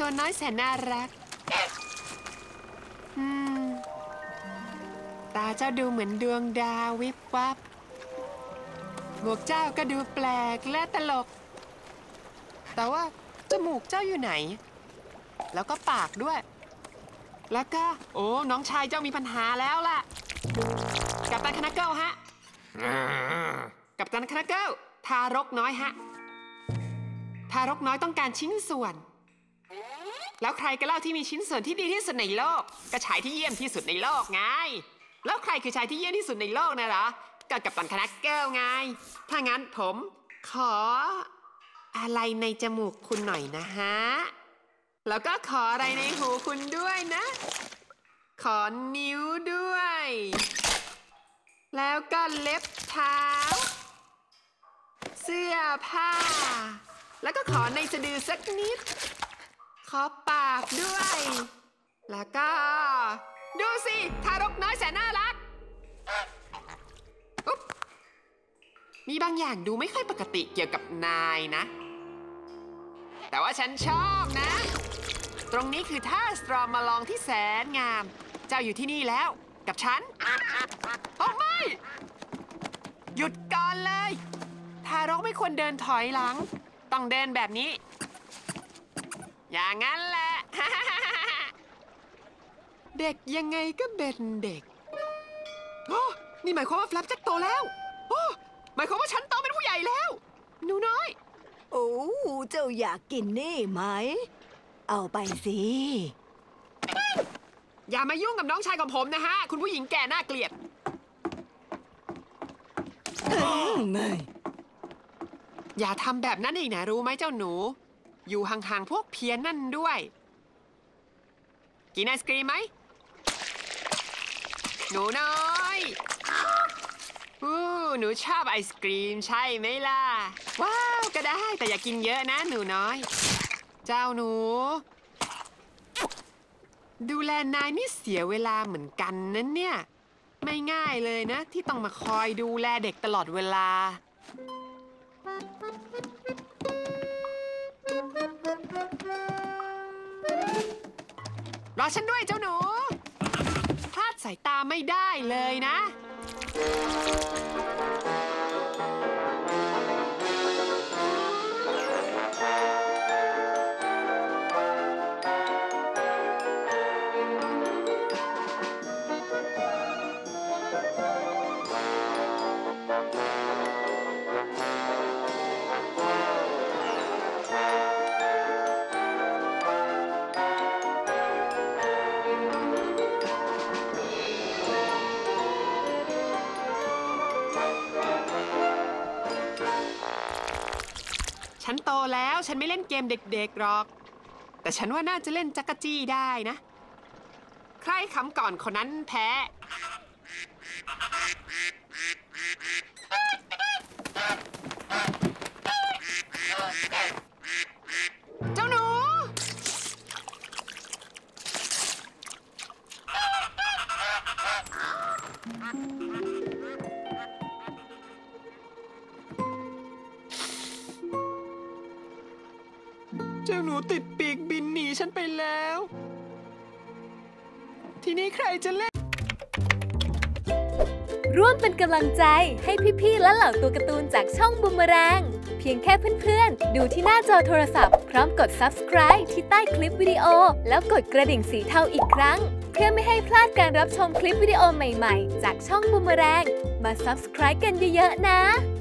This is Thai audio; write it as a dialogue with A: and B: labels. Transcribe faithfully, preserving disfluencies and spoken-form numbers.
A: ตัวน้อยแสนน่ารักอืมตาเจ้าดูเหมือนดวงดาววิบวับหมวกเจ้าก็ดูแปลกและตลกแต่ว่าจมูกเจ้าอยู่ไหนแล้วก็ปากด้วยแล้วก็โอ้น้องชายเจ้ามีปัญหาแล้วล่ะกัปตันคานาเกิลฮะกัปตันคานาเกิลทารกน้อยฮะทารกน้อยต้องการชิ้นส่วนแล้วใครก็เล่าที่มีชิ้นส่วนที่ดีที่สุดในโลกก็ชายที่เยี่ยมที่สุดในโลกไงแล้วใครคือชายที่เยี่ยมที่สุดในโลกนะเหรอก็กัปตันคานาเกิลไงถ้างั้นผมขออะไรในจมูกคุณหน่อยนะฮะแล้วก็ขออะไรในหูคุณด้วยนะขอนิ้วด้วยแล้วก็เล็บเท้าเสื้อผ้าแล้วก็ขอในสะดือสักนิดขอปากด้วยแล้วก็ดูสิทารกน้อยแสนน่ารักอุ๊บมีบางอย่างดูไม่ค่อยปกติเกี่ยวกับนายนะแต่ว่าฉันชอบนะตรงนี้คือท่าสตรอมาลองที่แสนงามเจ้าอยู่ที่นี่แล้วกับฉันโอ้ไม่หยุดก่อนเลยทารกไม่ควรเดินถอยหลังต้องเดินแบบนี้อย่างนั้นแหละ เด็กยังไงก็เป็นเด็กโอ้นี่หมายความว่าแฟลปแจ็คโตแล้วโอ้หมายความว่าฉันโตเป็นผู้ใหญ่แล้วหนูน้อย
B: โอ้เจ้าอยากกินนี่ไหมเอาไปสิ
A: อย่ามายุ่งกับน้องชายของผมนะฮะคุณผู้หญิงแก่น่าเกลียด
B: ไม่
A: อย่าทำแบบนั้นอีกนะรู้ไหมเจ้าหนูอยู่ห่างๆพวกเพี้ยนนั่นด้วยกินไอศกรีมไหมหนูน้อยอู้หนูชอบไอศกรีมใช่ไหมล่ะว้าวก็ได้แต่อย่ากินเยอะนะหนูน้อยเจ้าหนูดูแลนายนี่เสียเวลาเหมือนกันนะเนี่ยไม่ง่ายเลยนะที่ต้องมาคอยดูแลเด็กตลอดเวลารอฉันด้วยเจ้าหนูพลาดสายตาไม่ได้เลยนะฉันโตแล้วฉันไม่เล่นเกมเด็กๆหรอกแต่ฉันว่าน่าจะเล่นจักรจี้ได้นะใครขำก่อนคนนั้นแพ้เจ้าหนูเจ้าหนูติดปีกบินหนีฉันไปแล้วทีนี้ใครจะเล่น
C: ร่วมเป็นกำลังใจให้พี่ๆและเหล่าตัวการ์ตูนจากช่องบูมเมอแรงเพียงแค่เพื่อนๆดูที่หน้าจอโทรศัพท์พร้อมกด ซับสไครบ์ ที่ใต้คลิปวิดีโอแล้วกดกระดิ่งสีเทาอีกครั้งเพื่อไม่ให้พลาดการรับชมคลิปวิดีโอใหม่ๆจากช่องบูมเมอแรงมา ซับสไครบ์ กันเยอะๆนะ